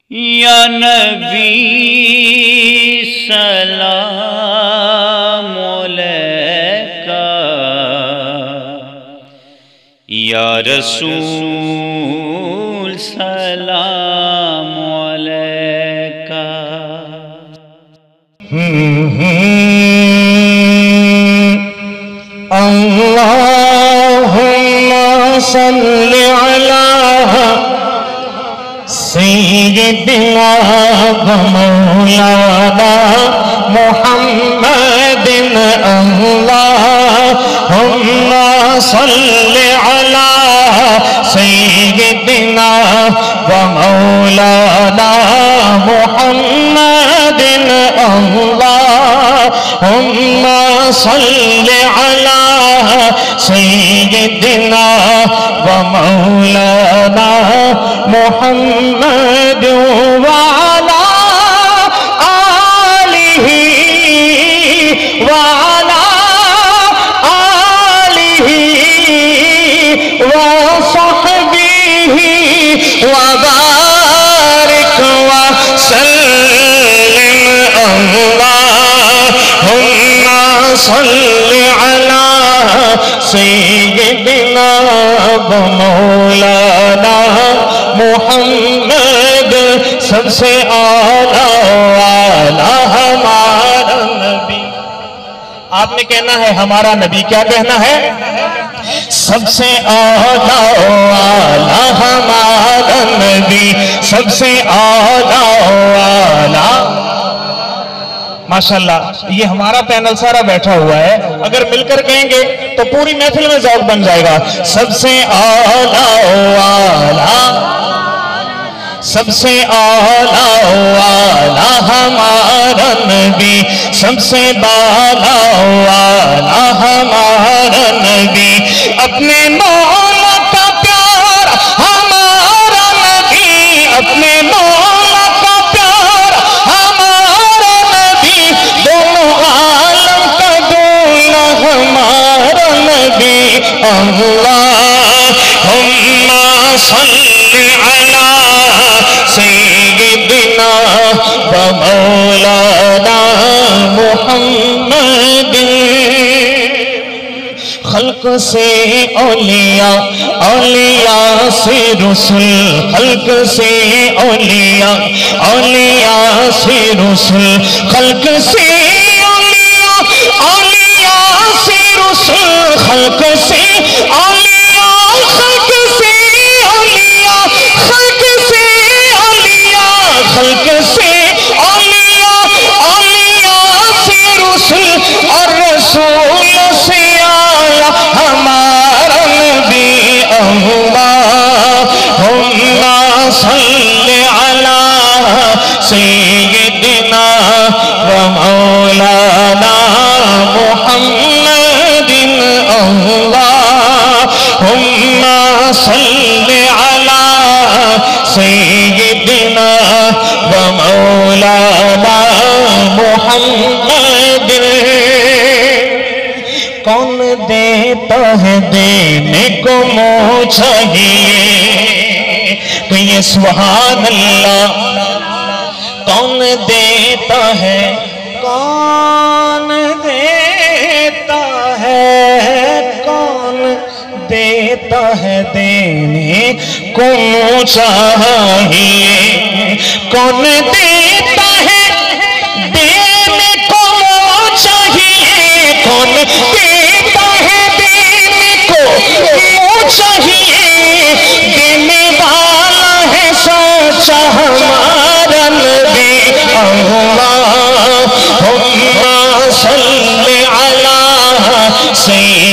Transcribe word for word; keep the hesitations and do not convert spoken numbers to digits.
یا نبی سلام علیکہ، یا رسول سلام علیکہ۔ اللہم صلی علی سیدنا و مولانا محمد، اللہم صلی علی سیدنا و مولانا محمد، اللہم صلی علی سیدنا و مولانا محمد وعلا آلہ وعلا آلہ وصحبہ وبارک وسلم، اللہم صلی علی سیدنا و مولانا محمد، سب سے اعلیٰ والا ہمارا نبی۔ آپ نے کہنا ہے ہمارا نبی، کیا کہنا ہے؟ سب سے اعلیٰ والا ہمارا نبی، سب سے اعلیٰ والا۔ ماشاءاللہ یہ ہمارا پینل سارا بیٹھا ہوا ہے، اگر مل کر کہیں گے تو پوری محفل میں ذوق بن جائے گا۔ سب سے اعلیٰ والا، سب سے اعلیٰ والا ہمارا نبی، سب سے بالا والا ہمارا نبی، اپنے مولا کا پیار ہمارا نبی، اپنے مولا کا پیار ہمارا نبی، دونوں عالم کا دولا ہمارا نبی، اللہم صلی علی سیدنا و مولانا محمد۔ خلق سے اولیاء، اولیاء سے رسول، خلق سے اولیاء، اولیاء سے رسول، خلق سے اولیاء، اولیاء سے رسول، خلق سے اولیاء، خلق سے اولیاء، خلق سے اولیاء، خلق سے اولیاء، اولیاء سے رسول، اور رسول سے آیا ہمارا نبی، اللہم صلی علی سیدنا و مولانا محمد، اللہم صلی علی سیدنا و مولانا محمد۔ کون دیتا ہے دینے کو منہ چاہیے، کہیں سبحان اللہ۔ کون دیتا ہے، کون دیتا ہے، کون دیتا ہے دینے کو منہ چاہیے، کون دیتا ہے دینے کو منہ چاہیے، کون دیتا ہے دینے کو منہ چاہیے، دینے والا ہے سچا ہمارا نبی، اللہم صلی علی سیدنا